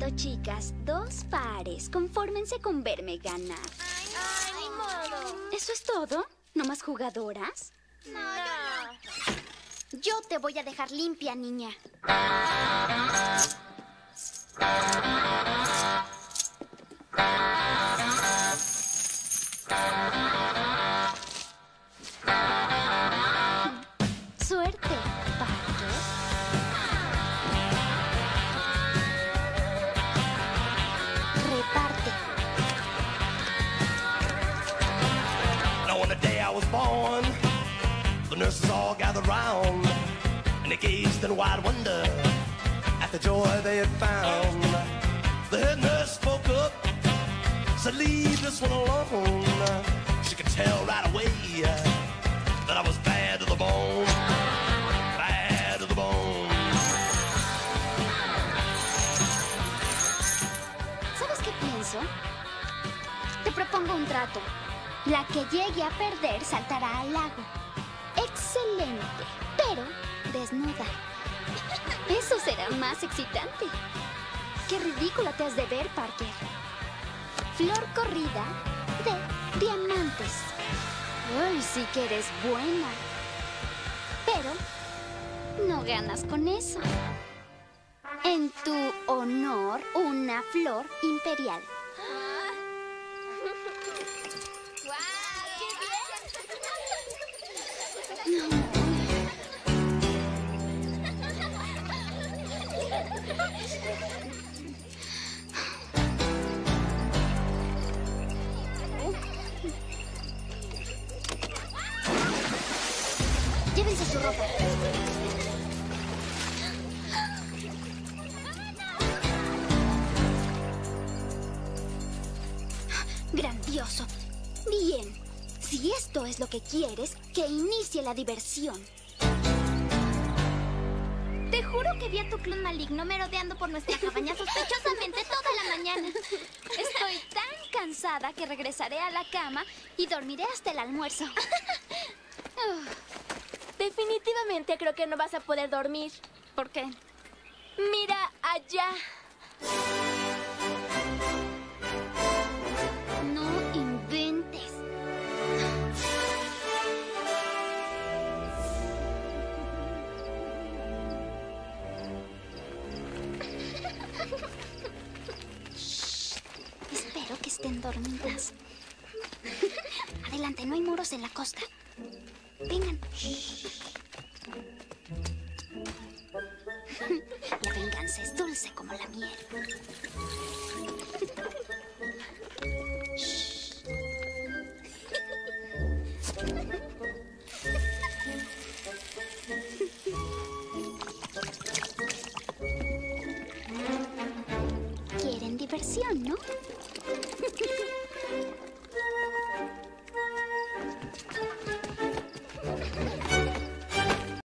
cierto, chicas. 2 pares. Confórmense con verme ganar. Ay, ni modo. ¿Eso es todo? ¿No más jugadoras? No. Yo te voy a dejar limpia, niña. Suerte, Parker. Reparte. Now on the day I was born, the nurses all gathered round, and they gazed in wide wonder at the joy they had found. The head nurse spoke up, said, "Leave this one alone." She could tell right away that I was bad to the bone, bad to the bone. ¿Sabes qué pienso? Te propongo un trato. La que llegue a perder saltará al lago. Excelente, pero desnuda. Eso será más excitante. Qué ridícula te has de ver, Parker. Flor corrida de diamantes. Ay, sí que eres buena. Pero no ganas con eso. En tu honor, una flor imperial. Llévense su ropa. Grandioso. Bien. Si esto es lo que quieres, que inicie la diversión. Te juro que vi a tu clon maligno merodeando por nuestra cabaña sospechosamente toda la mañana. Estoy tan cansada que regresaré a la cama y dormiré hasta el almuerzo. Definitivamente creo que no vas a poder dormir. ¿Por qué? Mira allá. No inventes. Shh. Espero que estén dormidas. Adelante, no hay muros en la costa. Vengan. La venganza es dulce como la miel. Quieren diversión, ¿no?